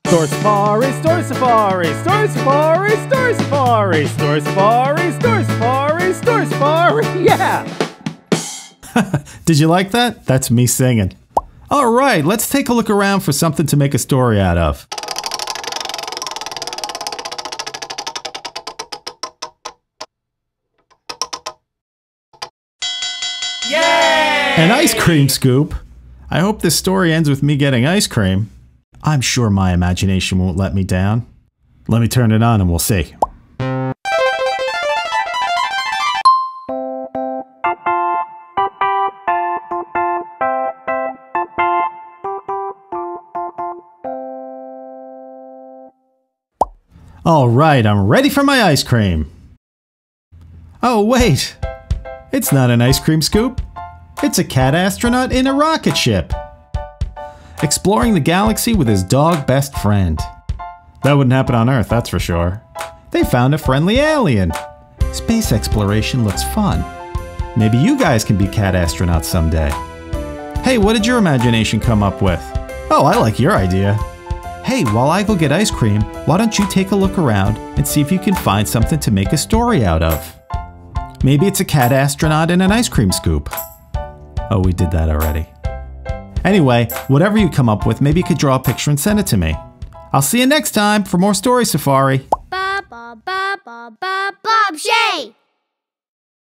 Story Safari, Story Safari, Story Safari, Story Safari, Story Safari, Story Safari, Story Safari, yeah! Did you like that? That's me singing. All right, let's take a look around for something to make a story out of. Yay! An ice cream scoop? I hope this story ends with me getting ice cream. I'm sure my imagination won't let me down. Let me turn it on and we'll see. All right, I'm ready for my ice cream. Oh, wait. It's not an ice cream scoop. It's a cat astronaut in a rocket ship, exploring the galaxy with his dog best friend. That wouldn't happen on Earth, that's for sure. They found a friendly alien. Space exploration looks fun. Maybe you guys can be cat astronauts someday. Hey, what did your imagination come up with? Oh, I like your idea. Hey, while I go get ice cream, why don't you take a look around and see if you can find something to make a story out of? Maybe it's a cat astronaut in an ice cream scoop. Oh, we did that already. Anyway, whatever you come up with, maybe you could draw a picture and send it to me. I'll see you next time for more Story Safari. Bob Shay!